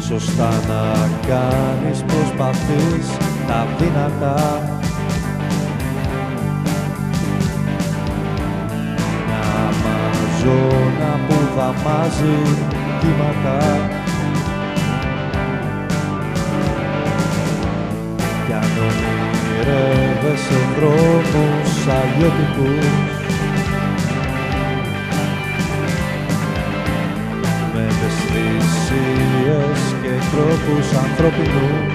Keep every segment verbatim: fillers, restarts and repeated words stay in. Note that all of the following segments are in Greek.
Σωστά να κάνεις, προσπαθείς τα δυνατά. Μια μαζόνα που δαμάζει κύματα. Κι αν ονειρεύεσαι δρόμους αλλιώτικους, με ευαισθησίες και τρόπους ανθρώπινους,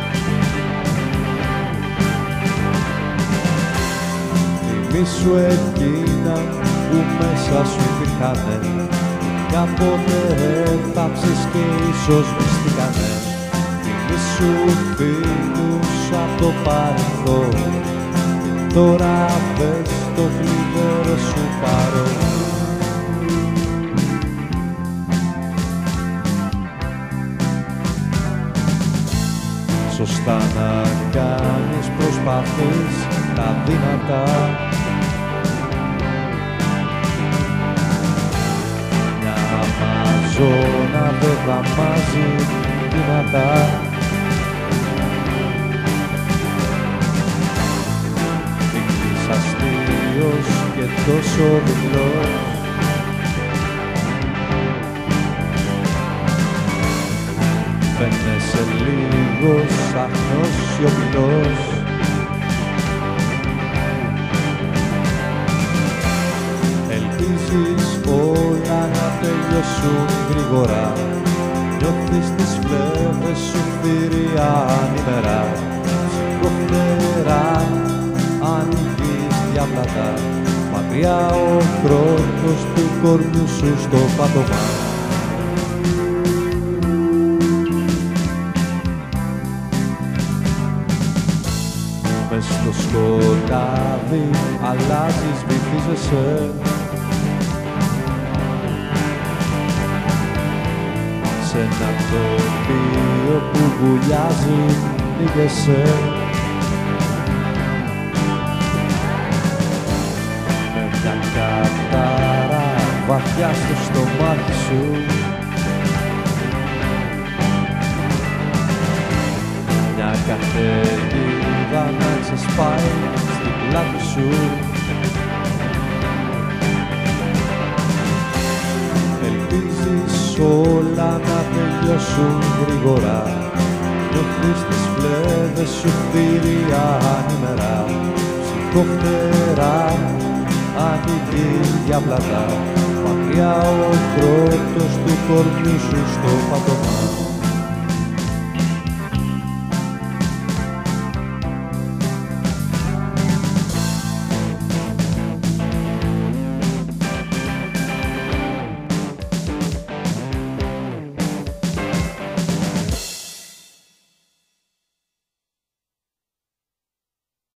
θυμήσου εκείνα που μέσα σου υπήρχανε, κάποτε έφταψες και ίσως μυστήκανε. Θυμήσου φίλους από το παρελθόν, τώρα πες το θλιβερό σου παρόν. Σωστά να κάνεις, προσπαθείς τα δυνατά. Μια αμαζόνα δεν δαμάζει δυνατά. Δείχνεις αστείος και τόσο διπλός, φαίνεσαι λίγος αχνός σιωπηλός. Ελπίζεις όλα να τελειώσουν γρήγορα, νιώθεις τις φλέβες σου θηρία ανήμερα. Σηκωφτερά ανοίγεις διάπλατα, μακριά ο χρόνος του κορμιού σου στο πάτωμα. Μες στο σκοτάδι αλλάζεις, βυθίζεσαι, σ' ένα τοπίο που βουλιάζει, πνίγεσαι. Με μια κατάρα βαθιά στο στομάχι σου, μια καταιγίδα να ξεσπάει στην πλάτη σου. Ελπίζεις όλα να τελειώσουν γρήγορα, νιώθεις τις φλέβες σου θηρία ανήμερα. Σηκωφτερά ανοίγεις διάπλατα, μακριά ο κρότος του κορμιού σου στο πάτωμα.